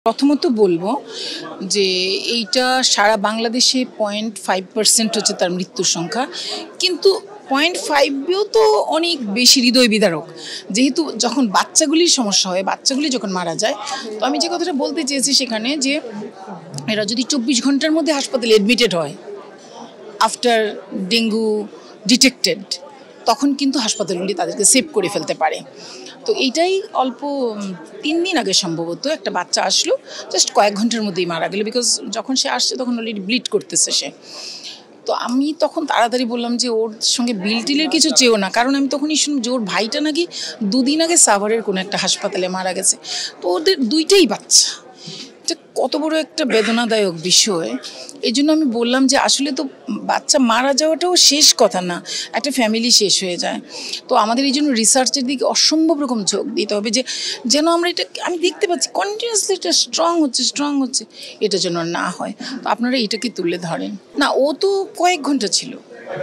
প্রথমত বলবো যে এইটা সারা বাংলাদেশে 0.5% হচ্ছে তার মৃত্যুর সংখ্যা, কিন্তু 0.5ও তো অনেক বেশি হৃদয় বিদারক। যেহেতু যখন বাচ্চাগুলির সমস্যা হয়, বাচ্চাগুলি যখন মারা যায়, তো আমি যে কথাটা বলতে চেয়েছি সেখানে যে এরা যদি 24 ঘন্টার মধ্যে হাসপাতালে অ্যাডমিটেড হয় আফটার ডেঙ্গু ডিটেক্টেড, তখন কিন্তু হাসপাতালগুলি তাদেরকে সেভ করে ফেলতে পারে। তো এইটাই অল্প 3 দিন আগে সম্ভবত একটা বাচ্চা আসলো, জাস্ট কয়েক ঘন্টার মধ্যেই মারা গেল, বিকজ যখন সে আসছে তখন অলরেডি ব্লিড করতেছে সে। তো আমি তখন তাড়াতাড়ি বললাম যে ওর সঙ্গে বিল টিলের কিছু চেয়েও না, কারণ আমি তখনই শুনলাম যে ওর ভাইটা নাকি 2 দিন আগে সাভারের কোনো একটা হাসপাতালে মারা গেছে। তো ওদের দুইটাই বাচ্চা, এটা কত বড় একটা বেদনাদায়ক বিষয়। এই জন্য আমি বললাম যে আসলে তো বাচ্চা মারা যাওয়াটাও শেষ কথা না, একটা ফ্যামিলি শেষ হয়ে যায়। তো আমাদের এই জন্য রিসার্চের দিকে অসম্ভব রকম ঝোঁক দিতে হবে, যে যেন আমরা এটা, আমি দেখতে পাচ্ছি কন্টিনিউয়াসলি এটা স্ট্রং হচ্ছে, এটা যেন না হয়। তো আপনারা এটাকে তুলে ধরেন না। ও তো কয়েক ঘন্টা ছিল,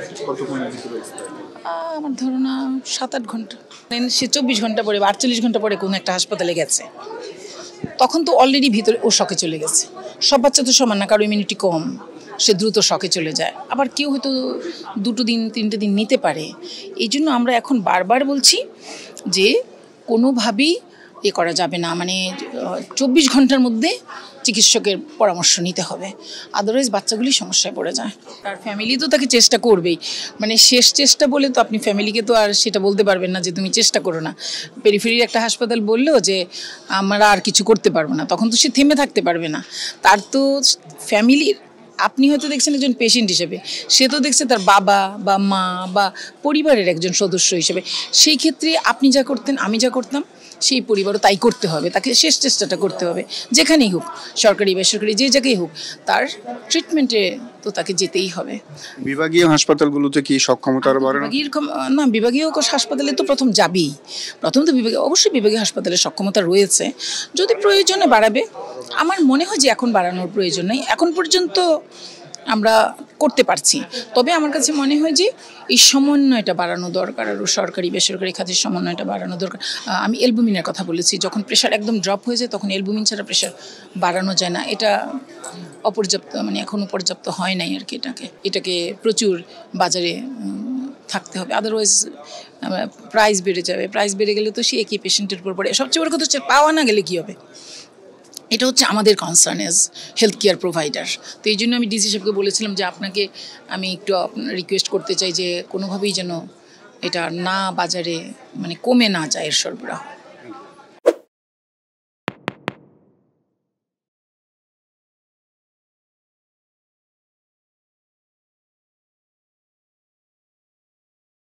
আমার ধারণা 7-8 ঘন্টা। সে 24 ঘন্টা পরে বা 48 ঘন্টা পরে কোনো একটা হাসপাতালে গেছে, তখন তো অলরেডি ভিতরে ও শকে চলে গেছে। সব বাচ্চা তো সমান না, কারো ইমিউনিটি কম, সে দ্রুত শকে চলে যায়। আবার কেউ হয়তো 2 দিন 3টে দিন নিতে পারে। এই জন্য আমরা এখন বারবার বলছি যে কোনোভাবেই করা যাবে না, মানে 24 ঘন্টার মধ্যে চিকিৎসকের পরামর্শ নিতে হবে, আদারওয়াইজ বাচ্চাগুলি সমস্যায় পড়ে যায়। তার ফ্যামিলি তো তাকে চেষ্টা করবেই, মানে শেষ চেষ্টা বলে তো আপনি ফ্যামিলিকে তো আর সেটা বলতে পারবেন না যে তুমি চেষ্টা করো না। পেরিফেরির একটা হাসপাতাল বললেও যে আমরা আর কিছু করতে পারবো না, তখন তো সে থেমে থাকতে পারবে না। তার তো ফ্যামিলির, আপনি হয়তো দেখছেন একজন পেশেন্ট হিসেবে, সে তো দেখছে তার বাবা বা মা বা পরিবারের একজন সদস্য হিসেবে। সেই ক্ষেত্রে আপনি যা করতেন, আমি যা করতাম, সেই পরিবারও তাই করতে হবে, তাকে শেষ চেষ্টাটা করতে হবে, যেখানেই হোক, সরকারি বেসরকারি যে জায়গায় হোক, তার ট্রিটমেন্টে তো তাকে যেতেই হবে। বিভাগীয় হাসপাতালগুলোতে কি সক্ষমতা বাড়ানো? না, বিভাগীয় হাসপাতালে তো প্রথম যাবেই, প্রথম তো অবশ্যই বিভাগীয় হাসপাতালের সক্ষমতা রয়েছে, যদি প্রয়োজনে বাড়াবে। আমার মনে হয় যে এখন বাড়ানোর প্রয়োজন নেই, এখন পর্যন্ত আমরা করতে পারছি। তবে আমার কাছে মনে হয় যে এই সমন্বয়টা বাড়ানো দরকার, আরও সরকারি বেসরকারি খাতের সমন্বয়টা বাড়ানো দরকার। আমি অ্যালবুমিনের কথা বলেছি, যখন প্রেশার একদম ড্রপ হয়ে যায় তখন অ্যালবুমিন ছাড়া প্রেশার বাড়ানো যায় না। এটা অপর্যাপ্ত, মানে এখনও পর্যাপ্ত হয় নাই আর কি। এটাকে প্রচুর বাজারে থাকতে হবে, আদারওয়াইজ প্রাইস বেড়ে যাবে। প্রাইস বেড়ে গেলে তো সে একই পেশেন্টের উপর পড়ে। সবচেয়ে বড় কথা হচ্ছে পাওয়া না গেলে কী হবে, এটা হচ্ছে আমাদের concern as health care provider. তো এই জন্য আমি ডিসি সাহেবকে বলেছিলাম যে আপনাকে আমি একটু রিকোয়েস্ট করতে চাই যে কোনোভাবেই যেন এটা না বাজারে, মানে কমে না যায় এর সরবরাহ।